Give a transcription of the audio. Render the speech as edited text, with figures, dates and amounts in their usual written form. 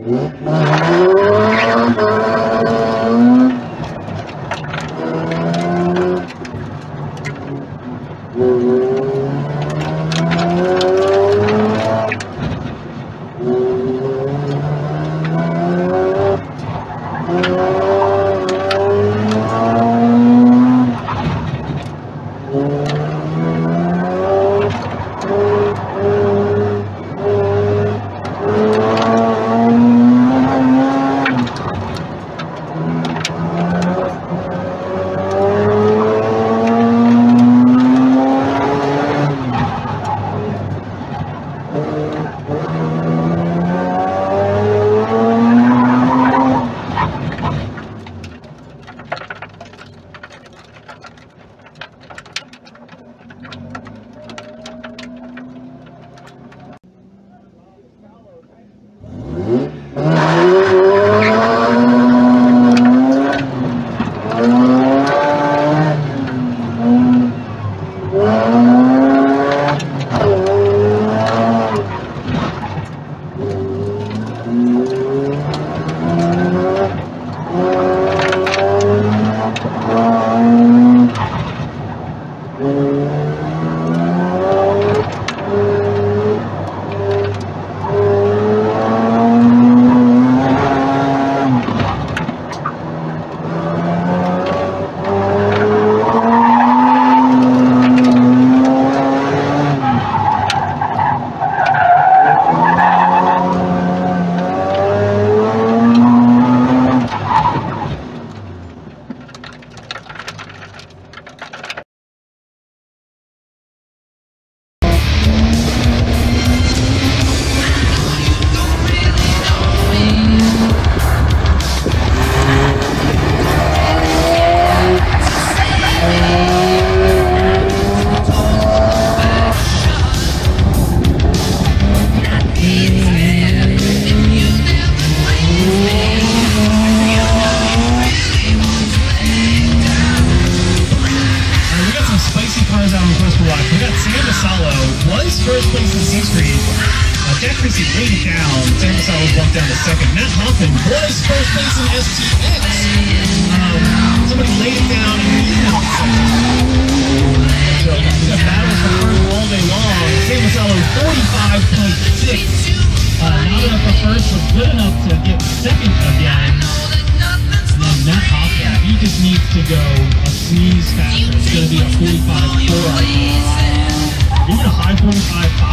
Huffman was first place in STX. Somebody laid it down and so we got battles for first all day long. San Marcelo 45.6. Not enough for first, but good enough to get second again. And then Matt Huffman, he just needs to go a sneeze faster. It's going to be a 45.4. Even a high 45.5.